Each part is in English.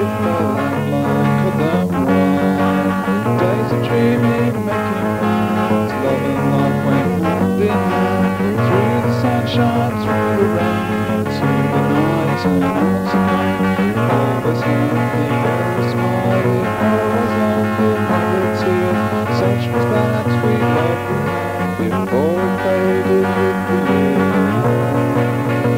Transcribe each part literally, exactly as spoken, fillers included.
felt like other ones. Days of dreaming, making plans, loving life went hand in hand. Through the sunshine, through the rain, into the night and out again. Always happy, always smiling, always laughing, never tears. Such was that sweet love we had before it faded with the years.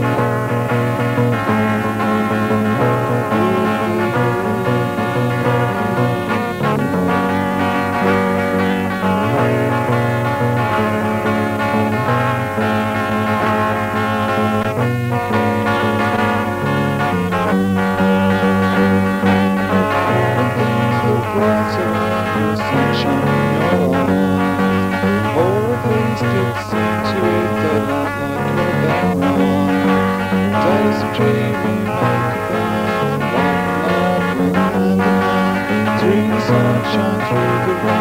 Dreaming, make a band, life and love went hand in hand. Through the sunshine, through the rain.